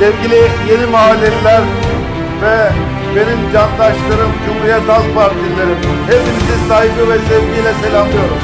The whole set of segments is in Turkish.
sevgili yeni mahalleliler ve benim candaşlarım, Cumhuriyet Halk Partililerim, hepinizi saygı ve sevgiyle selamlıyorum.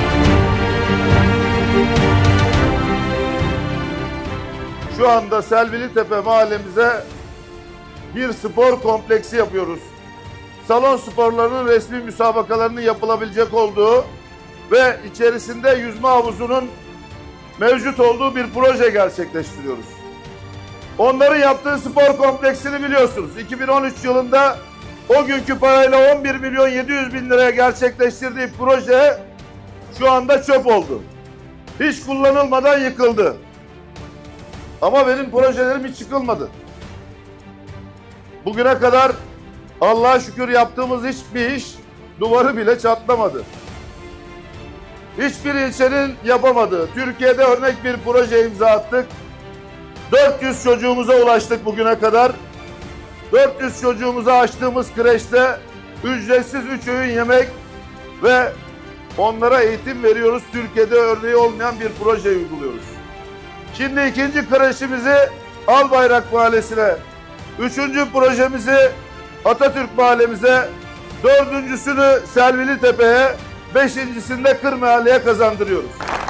Şu anda Selvilitepe mahallemize bir spor kompleksi yapıyoruz. Salon sporlarının resmi müsabakalarının yapılabilecek olduğu ve içerisinde yüzme havuzunun mevcut olduğu bir proje gerçekleştiriyoruz. Onların yaptığı spor kompleksini biliyorsunuz. 2013 yılında o günkü parayla 11.700.000 liraya gerçekleştirdiği proje şu anda çöp oldu. Hiç kullanılmadan yıkıldı. Ama benim projelerim hiç yıkılmadı. Bugüne kadar Allah'a şükür yaptığımız hiçbir iş duvarı bile çatlamadı. Hiçbir ilçenin yapamadığı, Türkiye'de örnek bir proje imza attık. 400 çocuğumuza ulaştık bugüne kadar. 400 çocuğumuza açtığımız kreşte ücretsiz 3 öğün yemek ve onlara eğitim veriyoruz. Türkiye'de örneği olmayan bir proje uyguluyoruz. Şimdi ikinci kreşimizi Albayrak Mahallesi'ne, üçüncü projemizi Atatürk Mahallemize, dördüncüsünü Selvilitepe'ye, beşincisini de Kırmahalle'ye kazandırıyoruz.